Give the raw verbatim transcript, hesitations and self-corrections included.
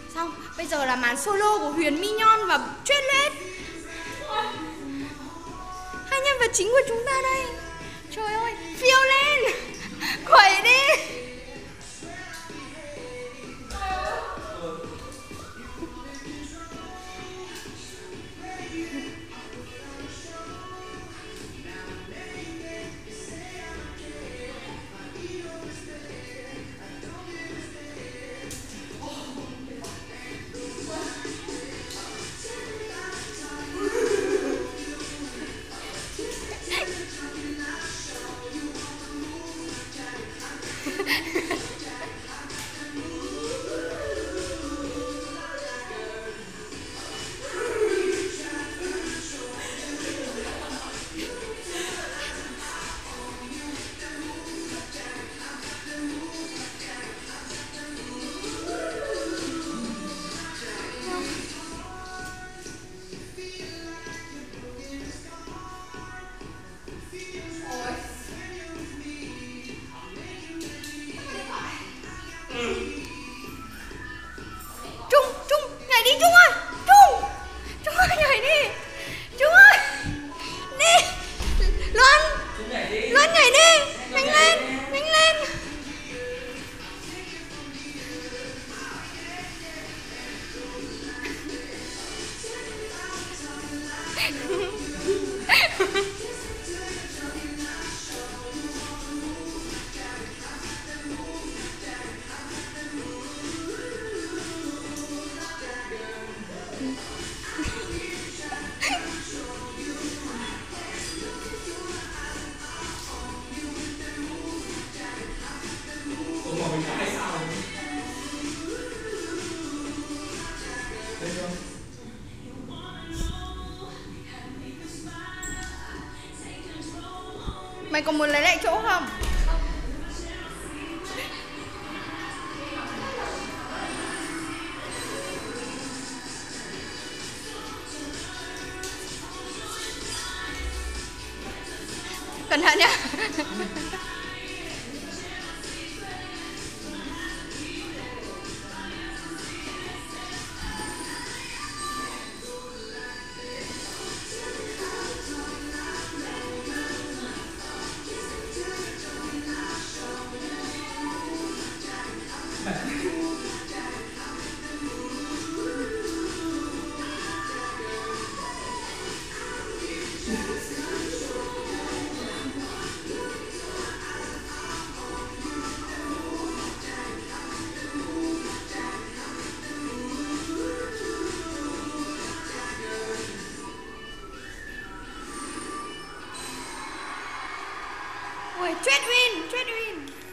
Xong, bây giờ là màn solo của Huyền, Mignon và Tretlet. Hai nhân vật chính của chúng ta đây. Trời ơi, phiêu lên. Quẩy đi. Trung, Trung, nhảy đi Trung ơi. Trung, Trung ơi nhảy đi. Trung ơi. Đi. Luân, Luân nhảy đi. Nhanh lên, nhanh lên. Mày còn muốn lấy lại chỗ không? Cẩn thận nhá. Ôi, Tretwin, Tretwin.